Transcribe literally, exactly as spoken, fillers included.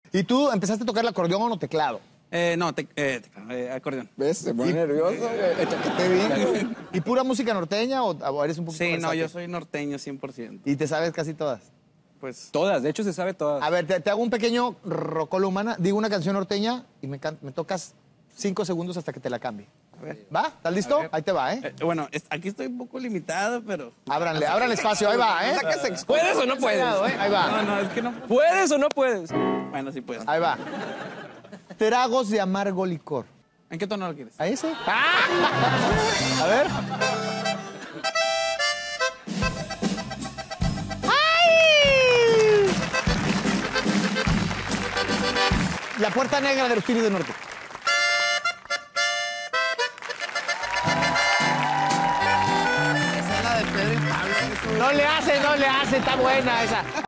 ¿Y tú empezaste a tocar el acordeón o teclado? Eh, no, te, eh, teclado, eh, acordeón. ¿Ves? Se pone nervioso, güey. ¿Qué te digo? ¿Y pura música norteña o, o eres un poquito Sí, no, versátil? yo soy norteño cien por ciento. ¿Y te sabes casi todas? Pues, Todas, de hecho se sabe todas. A ver, te, te hago un pequeño rocolo humana. Digo una canción norteña y me, can- me tocas cinco segundos hasta que te la cambie. a ver. ¿Va? ¿Estás listo? A ver. Ahí te va, ¿eh? Eh, bueno, es- aquí estoy un poco limitado, pero... Ábranle, ábranle espacio. Ahí va, ¿eh? ¿Puedes o no puedes? Cuidado, ¿eh? Ahí va, No, no, es que no... ¿Puedes o no puedes? Bueno, sí puedo. ahí va. Tragos de amargo licor. ¿En qué tono lo quieres? ¿A ese? A ver. ¡Ay! La puerta negra de los Tigres del Norte. Esa es la de Pedro y Pablo. No le hace, no le hace, está buena esa.